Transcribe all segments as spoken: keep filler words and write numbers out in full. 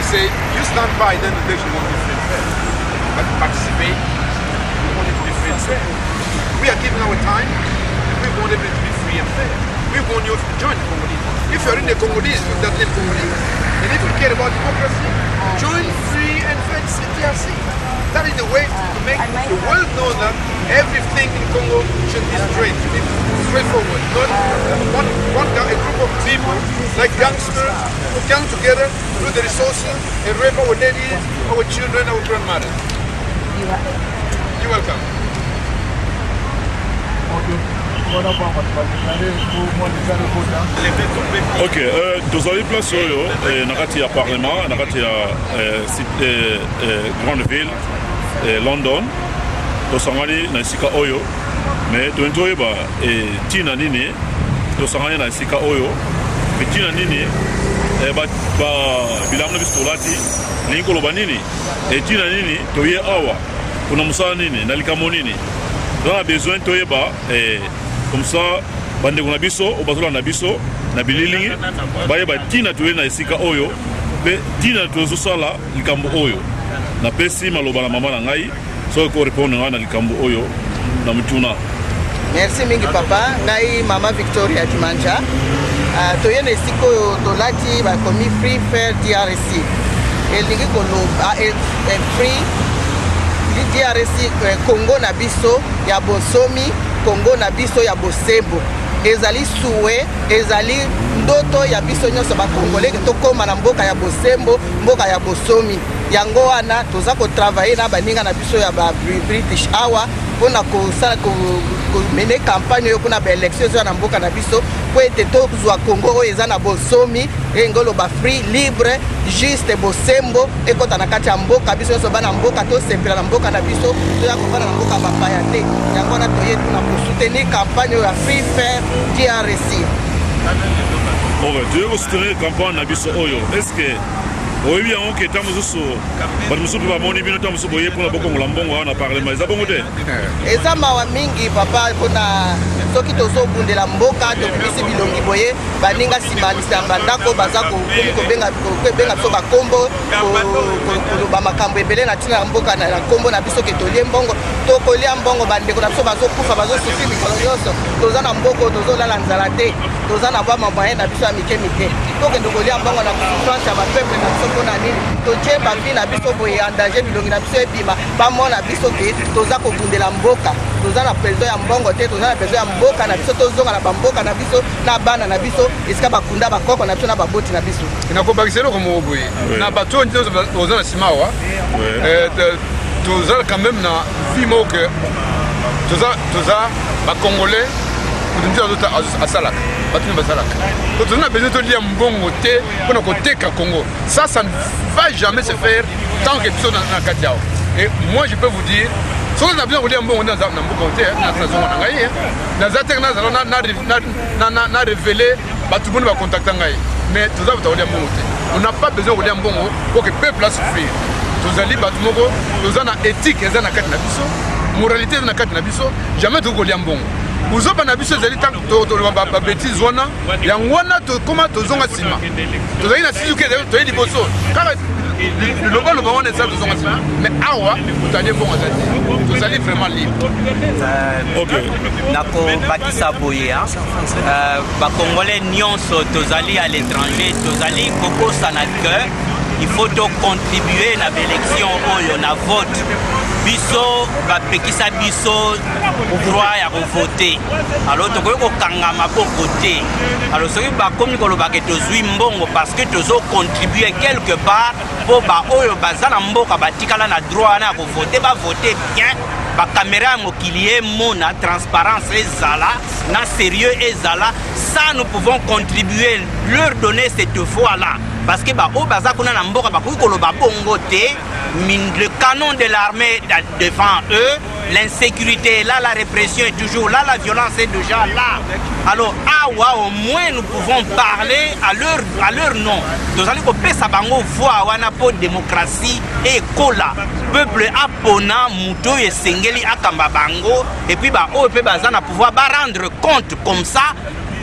say, you stand by, then the election won't be free and fair. But participate, we want it to be free and fair. We are giving our time, and we want it to be free and fair. We want you to join the Congolese. If you're in the Congolese, you don't live Congolese. And if you care about democracy, join free and fair D R C. That is the way to make the world know that everything in Congo should be straight, should be straightforward. Not one, one a group of people, like gangsters, who come together with the resources and rape our ladies, our children, our grandmothers. You're welcome. Ok, euh, nous avons place sur le nakati ya parlement, nakati ya grande ville, London. Nous sommes allés dans Sika Oyo, mais nous avons dit Tina Nini, nous sommes allés dans Sika Oyo, mais Tina Nini, bah bilam na bistolati, Ninkolo Banini, et Tina Nini, Toye Awa, pour nous ça Nini, Nalikamo Nini. Nous avons besoin de Toye Ba et comme ça, bande kuna biso, obazola na biso, na bililingi, baye ba tina tuwe na esika oyo, pe tina tuwe sala likambo oyo. Na pesi maloba na mama na ngai, so ko répondre na likambo oyo na mutuna. Merci mingi papa, ngai mama Victoria Dimanja. Uh, toye na esika oyo tolati ba komi free fair D R C. Elingi kono a free D R C Congo na biso ya bonsomi. Congo na biso ya bosembo ezali suwe ezali ndoto ya biso nyonso ba Congolais to koma na mboka ya bosembo mboka ya bosomi yango wana toza ko travailler na baninga na biso ya ba British awa pona ko sala ko mener campagne yo kuna ba élection zo na mboka na biso po ete to zwa Congo oyo eza na bosomi engolo ba free libre juste bosembo ekota na kati ya mboka biso nyonso bana mboka to sepela na mboka na biso to ya kofana na mboka bapaya te yango na toye tuna ko soutenir campagne ya free fair D R C. Ok, tu veux soutenir campagne na biso oyo est-ce que oui bien on que tamu so ba musu ba moni bino tamu so boye pona boko ngolambongo na parlement eza bongo te eza mawa mingi papa pona soki tozo bundela mboka to bisi bilongi boye baninga simalisa bandako baza ko ko benga ko benga so ba kombo ko ba makambo ebele na tina mboka na kombo na biso ke tolie mbongo to kolia mbongo bande ko na so bazo kufa bazo sufi mikolo yoso toza na mboko tozo lala nzala te toza na ba mama na biso mike mike to ke ndokolia mbongo na souffrance ba peuple na biso pona nini to je ba vie na biso boye endanger bilongi na biso ebima ba mona biso ke toza ko bundela mboka toza na president ya mbongo te toza na president ya mboka na biso tozonga na bamboka na biso na bana na biso esika bakunda bakoko na biso na baboti na biso inakobakiselo komo boye na bato ndio toza na simawa eh toza quand même na vimo que toza toza ba congolais ndio toza asalaka batuni basalaka donc on a besoin de lire mbongo te pour koteka Congo ça ça ne va jamais se faire tant que tout dans la Katiao et moi je peux vous dire si on a besoin de lire mbongo dans na mbongo te na zona ngai na zatek na zona na na na révéler batu bona ba contacter ngai mais tout ça vous lire mbongo te on n'a pas besoin de lire mbongo pour que peuple a souffrir tous ali batu moko tous na éthique eza na kati na biso moralité eza na kati na biso jamais to ko lire mbongo uzoba na biso ezali tant to to ba bêtise wana yango wana to koma to zonga sima to zali na sizuke to yeli boso kaka le logo le bon est ça to zonga sima mais awa to ali bon azali to zali vraiment libre. OK nako bakisa boye hein euh ba congolais nyonso to zali à l'étranger to zali kokosa na cœur il faut donc contribuer à l'élection oyo na vote biso bapekisa biso droit ya voter alors to ko kangama pour voter alors soki bakomi koloba ke tozwi mbongo parce que tozo contribuer quelque part pour ba oyo bazana mboka batikala na droit na voter ba voter bien ba caméra mokilier mona transparence ezala na sérieux ezala ça nous pouvons contribuer leur donner cette foi là parce que ba o baza kuna na mboka ba koloba bongo te le canon de l'armée devant eux, l'insécurité est là, la répression est toujours là, la violence est déjà là. Alors, awa, au moins nous pouvons parler à leur, à leur nom. Nous allons couper sa bango voix wana pour démocratie et kola. Peuple apona muto et sengeli akamba bango et puis ba o pe bazana pouvoir ba rendre compte comme ça.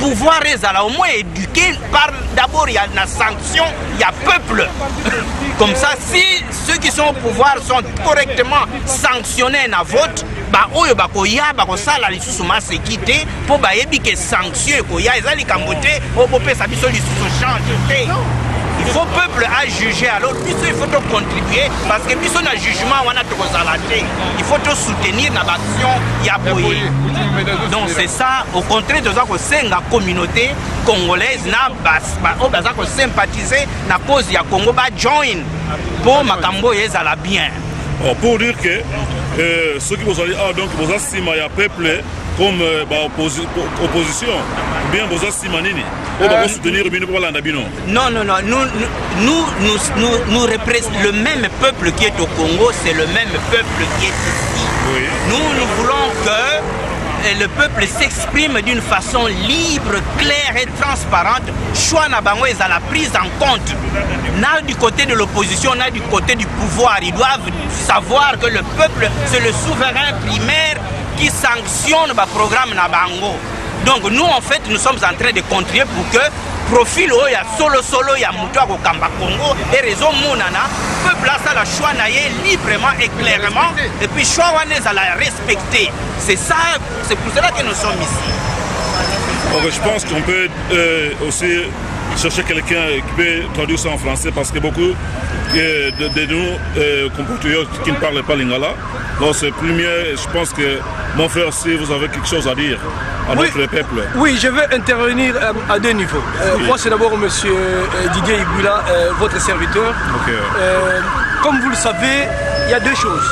pouvoir ezala au moins éduqué par d'abord il y a la sanction, il y a peuple. Comme ça, si ceux qui sont au pouvoir sont correctement sanctionnés na vote, bah oyo ba koya ba ko sala lisusu masekité pour ba yebi que sanction koya ezali kambote o popé sa biso lisusu change. Il faut peuple à juger, alors il faut contribuer parce que biso na jugement wana to kozalate. Il faut te soutenir na action ya boye. Donc c'est ça, au contraire de ça que c'est la communauté congolaise na bas ba o baza ko sympathiser na cause ya Congo ba join pour makambo ezala bien. Oh, pour dire que euh, ceux qui vous ont dit ah donc vous avez il y a peuple comme euh, bah, opposi opposition ou bien vous avez manini ou va soutenir non non non nous nous nous nous, nous représentons le même peuple qui est au Congo, c'est le même peuple qui est ici. Oui. Nous nous voulons que le peuple s'exprime d'une façon libre, claire et transparente. Choix na bango est à la prise en compte. N'a du côté de l'opposition, n'a du côté du pouvoir. Ils doivent savoir que le peuple, c'est le souverain primaire qui sanctionne le programme na bango. Donc nous en fait, nous sommes en train de contribuer pour que profil oh ya solo solo ya mutua ko kamba Congo et raison monana peuple là ça la choix naie librement et clairement et puis choix wana ça la respecter. C'est ça, c'est pour cela que nous sommes ici. Okay, je pense qu'on peut euh, aussi chercher quelqu'un qui peut traduire ça en français parce que beaucoup euh, de, de nous euh, compatriotes qui ne parlent pas lingala. Donc c'est plus mieux, je pense que mon frère, si vous avez quelque chose à dire à oui, notre peuple. Oui, je vais intervenir euh, à deux niveaux. Euh, oui. Moi, c'est d'abord M. Euh, Didier Igula, euh, votre serviteur. Okay. Euh, comme vous le savez, il y a deux choses.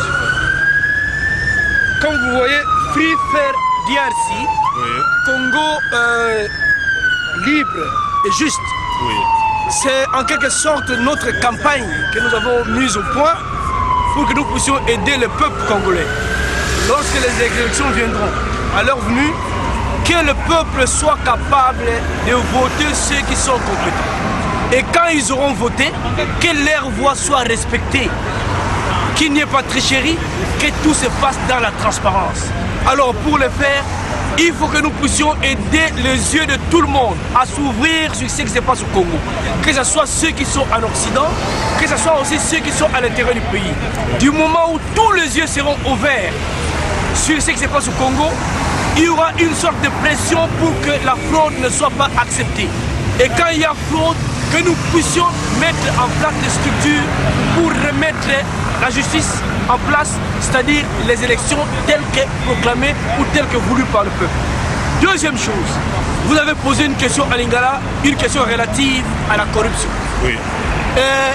Comme vous voyez, Free Fair D R C, oui. Congo euh, libre et juste. Oui. C'est en quelque sorte notre campagne que nous avons mise au point pour que nous puissions aider le peuple congolais. Lorsque les élections viendront, à leur venue, que le peuple soit capable de voter ceux qui sont compétents. Et quand ils auront voté, que leur voix soit respectée, qu'il n'y ait pas de tricherie, que tout se fasse dans la transparence. Alors pour le faire, il faut que nous puissions aider les yeux de tout le monde à s'ouvrir sur ce qui se passe au Congo. Que ce soit ceux qui sont en Occident, que ce soit aussi ceux qui sont à l'intérieur du pays. Du moment où tous les yeux seront ouverts sur ce qui se passe au Congo, il y aura une sorte de pression pour que la fraude ne soit pas acceptée. Et quand il y a fraude, que nous puissions mettre en place des structures pour remettre la justice en place, c'est-à-dire les élections telles que proclamées ou telles que voulues par le peuple. Deuxième chose, vous avez posé une question à Lingala, une question relative à la corruption. Oui. Euh,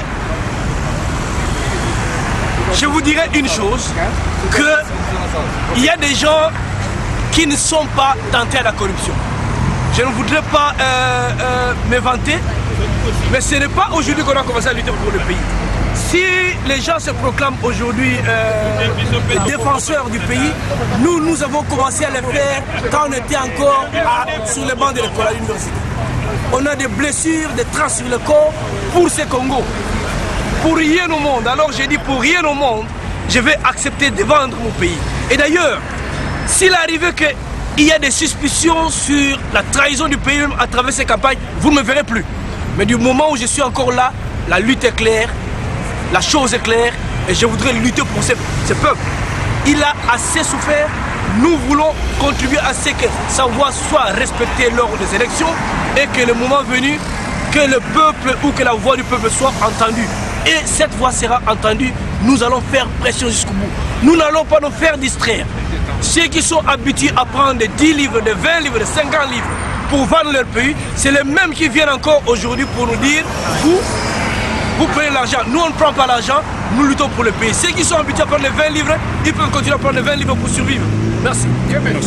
je vous dirais une chose, qu'il y a des gens qui ne sont pas tentés à la corruption. Je ne voudrais pas euh, euh, me vanter, mais ce n'est pas aujourd'hui qu'on a commencé à lutter pour le pays. Si les gens se proclament aujourd'hui euh, défenseurs du pays, nous, nous avons commencé à le faire quand on était encore à, sur les bancs de l'école à l'université. On a des blessures, des traces sur le corps pour ce Congo. Pour rien au monde, alors j'ai dit pour rien au monde, je vais accepter de vendre mon pays. Et d'ailleurs, s'il arrivait qu'il y a des suspicions sur la trahison du pays à travers ces campagnes, vous ne me verrez plus. Mais du moment où je suis encore là, la lutte est claire, la chose est claire, et je voudrais lutter pour ce, ce peuple. Il a assez souffert, nous voulons contribuer à ce que sa voix soit respectée lors des élections et que le moment venu, que le peuple ou que la voix du peuple soit entendue. Et cette voix sera entendue, nous allons faire pression jusqu'au bout. Nous n'allons pas nous faire distraire. Ceux qui sont habitués à prendre de dix livres, de vingt livres, de cinquante livres pour vendre leur pays, c'est les mêmes qui viennent encore aujourd'hui pour nous dire vous, vous prenez l'argent. Nous, on ne prend pas l'argent, nous luttons pour le pays. Ceux qui sont habitués à prendre les vingt livres, ils peuvent continuer à prendre les vingt livres pour survivre. Merci. Merci.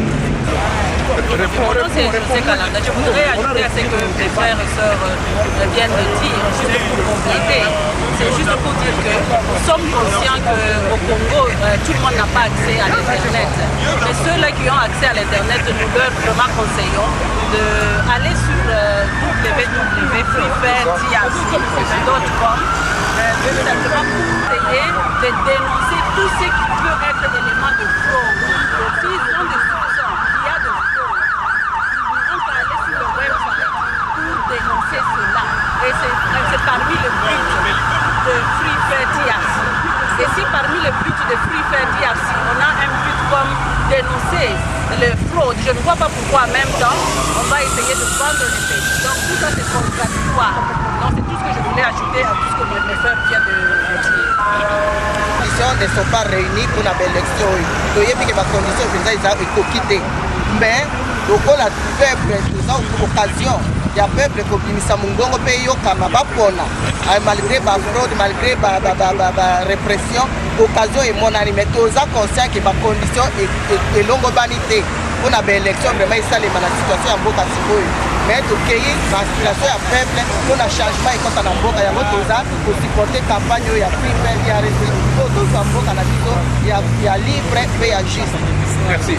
Je voudrais ajouter à ce que les frères et sœurs viennent de dire, juste pour compléter. C'est juste pour dire que nous sommes conscients qu'au Congo, tout le monde n'a pas accès à l'Internet. Mais ceux-là qui ont accès à l'Internet, nous leur vraiment conseillons d'aller sur w w w point free fair d r c point com simplement pour essayer de dénoncer tout ce qui peut être élément de fraude. S'ils ont des soupçons qu'il y a de fraude, ils n'ont qu'à aller dénoncer les fraudes. Je ne vois pas pourquoi en même temps on va essayer de vendre les pays. Donc tout ça c'est contradictoire. Donc c'est tout ce que je voulais ajouter à tout ce que mes soeurs viennent de dire. Les conditions ne sont pas réunies pour la belle élection. Il y a des conditions qui sont quittées. Mais lokola peuple eza occasion ya peuple kobimisa mongongo mpe yokama bapona malgré bafraude malgré barépression occasion emonani mais toza conscient ke bacondition elongobani te mpona baélection vraiment esalema na situation ya mboka sikoyo mais tokei bainspiration ya peuple mpona changement ekota na mboka yango toza kosupporte campagne oyo ya prix per ya po tozwa mboka na biso ya libre mpe ya juste. Merci.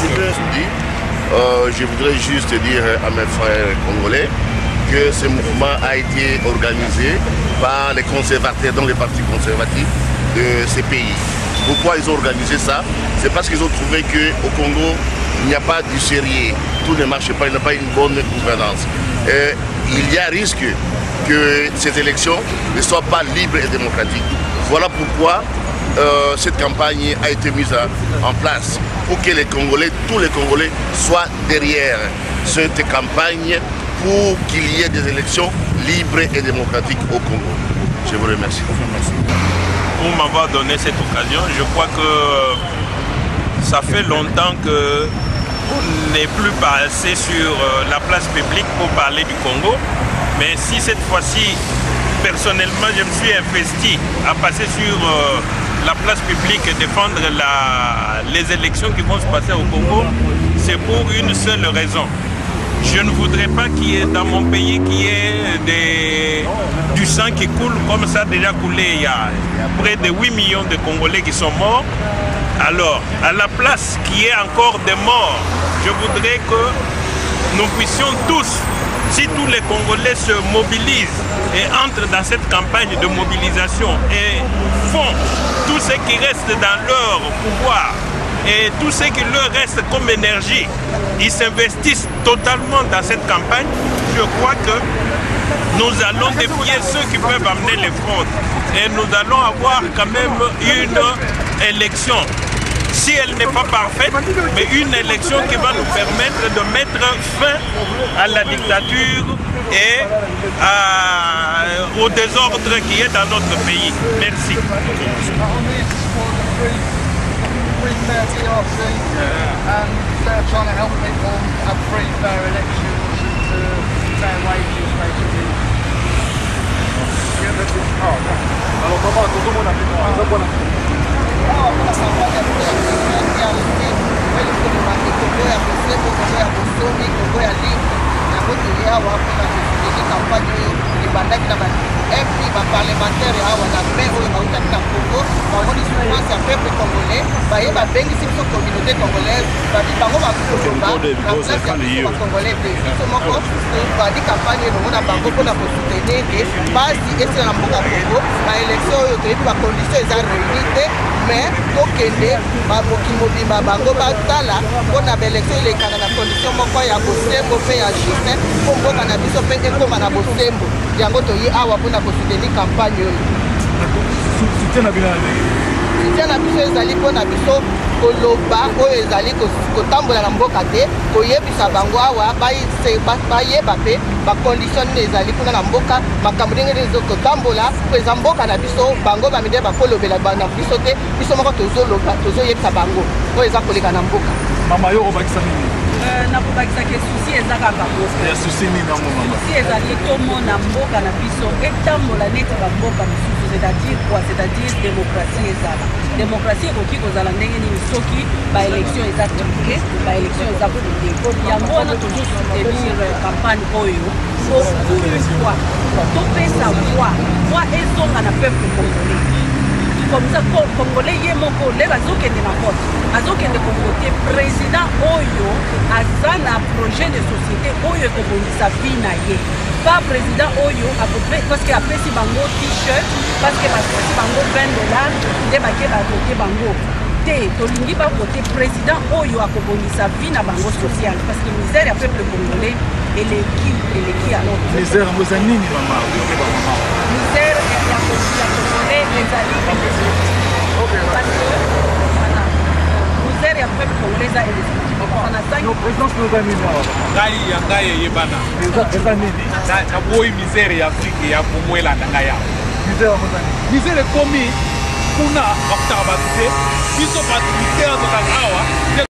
Euh, je voudrais juste dire à mes frères congolais que ce mouvement a été organisé par les conservateurs dans les partis conservatifs de ces pays. Pourquoi ils ont organisé ça? C'est parce qu'ils ont trouvé qu'au Congo, il n'y a pas du sérieux, tout ne marche pas, il n'y a pas une bonne gouvernance. Et il y a risque que ces élections ne soient pas libres et démocratiques. Voilà pourquoi Euh, cette campagne a été mise en place pour que les Congolais, tous les Congolais soient derrière cette campagne pour qu'il y ait des élections libres et démocratiques au Congo. Je vous remercie. Pour m'avoir donné cette occasion, je crois que ça fait longtemps que on n'est plus passé sur la place publique pour parler du Congo, mais si cette fois-ci, personnellement, je me suis investi à passer sur euh, la place publique et défendre la, les élections qui vont se passer au Congo, c'est pour une seule raison. Je ne voudrais pas qu'il y ait dans mon pays qu'il y ait des, du sang qui coule comme ça a déjà coulé. Il y a près de huit millions de Congolais qui sont morts. Alors, à la place qu'il y ait encore des morts, je voudrais que nous puissions tous, si tous les Congolais se mobilisent et entrent dans cette campagne de mobilisation et font tout ce qui reste dans leur pouvoir et tout ce qui leur reste comme énergie, ils s'investissent totalement dans cette campagne, je crois que nous allons défier ceux qui peuvent amener les fraudes et nous allons avoir quand même une élection. Si elle n'est pas parfaite, mais une élection qui va nous permettre de mettre fin à la dictature et à, au désordre qui est dans notre pays. Merci. epi baparlementaire awa na me oyo bautaki na Congo bamoni souffrance ya peuple congolais baye babengisi biso communauté congolaise babi bango bakoloba na place ya biso bacongolais te biso moko badi campagne elongo na bango mpona kosoutenir ke basi esila na mboka Congo na élection oyo toyebi bacondition eza réuni te mais tokende bamoki mobimba bango batala mpona baélection elekana na condition moko ya bosembo mpe ya juste mpo mboka na biso mpe ekoma na bosembo yango toyi awa mpona kosoutenir campagne oyo soutien na biso ezali mpona biso koloba oyo ezali kotambola na mboka te koyebisa bango awa bayeba mpe bacondition nini ezali kuna na mboka makambo ndenge nini kotambola po eza mboka na biso bango bamide bakolobela na biso te biso moko tozoloba tozoyebisa bango oyo eza koleka na mboka mama yo obakisa nini nakobakisaka susi eza kaka susi nini yango mama susi ezali tomona mboka na biso etambola neti bamboka misusu c'est-à-dire quoi c'est-à-dire démocratie ezala démocratie ekoki kozala ndenge nini soki baélection eza truqué baélection eza fondé yango wana tozosoutenir campagne oyo pour une fois topesa voix voix ezonga na peuple congolais comme ça congolais ye moko lelo azokende na vote azokende kovote président oyo aza na projet de société oyo ekobongisa vie na ye pas président oyo parce que apesi bango t-shirt parce que bapesi bango vingt dollars nde bake bavote bango te tolingi bavote président oyo akobongisa vie na bango sociale parce que misère ya peuple congolais eleki eleki alors misère yango eza nini mama misère ya congolais ezali parce que vous misère ya peuple congolais a effectivement on a cinq no présidence nous a mis ngai ya ngai yebana eza nini na boy misère ya Afrique ya komwela na ngai ya misère mozani misère komi kuna bakutaka bato te biso bato misère tozaka awa